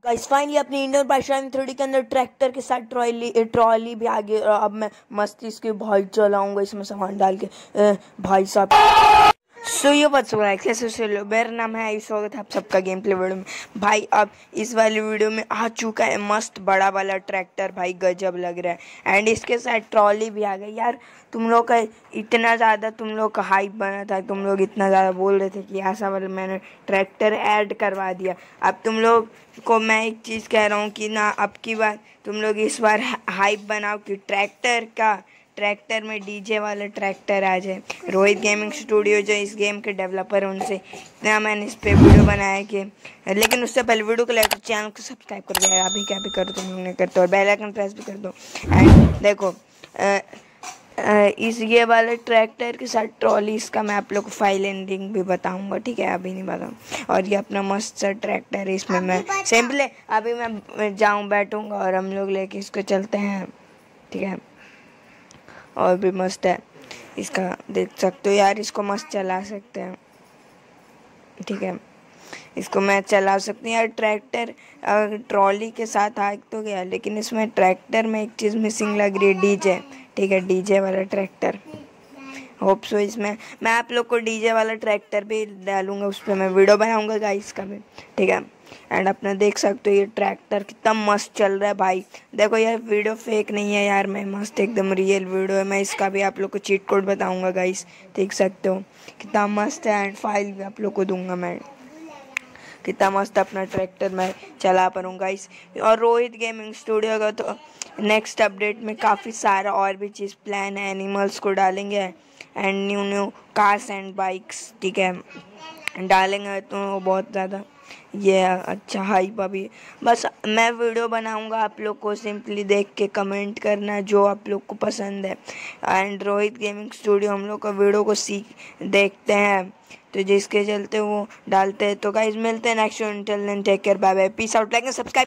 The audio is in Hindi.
गाइस फाइनली अपनी इंडोर पाकिस्तान 3D के अंदर ट्रैक्टर के साथ ट्रॉली भी आ गई। अब मैं मस्ती इसके भाई चलाऊंगा इसमें सामान डाल के भाई साहब। सो ये बात सुना है कैसे लो, मेरा नाम है आयुष, स्वागत है आप सबका गेम प्ले वीडियो में। भाई अब इस वाली वीडियो में आ चुका है मस्त बड़ा वाला ट्रैक्टर, भाई गजब लग रहा है। एंड इसके साथ ट्रॉली भी आ गई। यार तुम लोग का इतना ज़्यादा तुम लोग का हाइप बना था, तुम लोग इतना ज़्यादा बोल रहे थे कि ऐसा वाला मैंने ट्रैक्टर ऐड करवा दिया। अब तुम लोग को मैं एक चीज़ कह रहा हूँ कि ना, अब की बार तुम लोग इस बार हाइप बनाओ कि ट्रैक्टर में डीजे वाला ट्रैक्टर आ जाए। रोहित गेमिंग स्टूडियो जो इस गेम के डेवलपर हैं, उनसे इतना मैंने इस पे वीडियो बनाया कि, लेकिन उससे पहले वीडियो को लाइक, चैनल को सब्सक्राइब कर दो। अभी क्या भी करो तुम लोग नहीं करते, और बेल आइकन प्रेस भी कर दो। एंड देखो इस ये वाले ट्रैक्टर के साथ ट्रॉली, इसका मैं आप लोग को फाइल एंडिंग भी बताऊंगा, ठीक है, अभी नहीं बताऊँ। और ये अपना मस्त सा ट्रैक्टर है, इसमें मैं सिंपल अभी मैं जाऊँ बैठूँगा और हम लोग लेके इसको चलते हैं, ठीक है। और भी मस्त है, इसका देख सकते हो यार, इसको मस्त चला सकते हैं, ठीक है, इसको मैं चला सकती हूँ यार। ट्रैक्टर ट्रॉली के साथ आ तो गया, लेकिन इसमें ट्रैक्टर में एक चीज़ मिसिंग लग रही है, डीजे, ठीक है, डीजे वाला ट्रैक्टर। होप सो इसमें मैं आप लोग को डीजे वाला ट्रैक्टर भी डालूंगा, उस पर मैं वीडियो बनाऊंगा गाइस का भी, ठीक है। एंड अपना देख सकते हो ये ट्रैक्टर कितना मस्त चल रहा है भाई। देखो यार वीडियो फेक नहीं है यार, मैं मस्त एकदम रियल वीडियो है। मैं इसका भी आप लोग को चीट कोड बताऊंगा गाइस, देख सकते हो कितना मस्त है। एंड फाइल भी आप लोग को दूंगा मैं, कितना मस्त अपना ट्रैक्टर मैं चला पाऊँ गाइस। और रोहित गेमिंग स्टूडियो का तो नेक्स्ट अपडेट में काफ़ी सारा और भी चीज़ प्लान है, एनिमल्स को डालेंगे and new cars and bikes, ठीक है, डालेंगे तो बहुत ज़्यादा ये अच्छा हाइप। अभी बस मैं वीडियो बनाऊंगा, आप लोग को सिंपली देख के कमेंट करना जो आप लोग को पसंद है। एंड रोहित गेमिंग स्टूडियो हम लोग का वीडियो को देखते हैं, तो जिसके चलते वो डालते हैं। तो गाइस मिलते हैं next video, take care, bye bye, peace out, like and subscribe.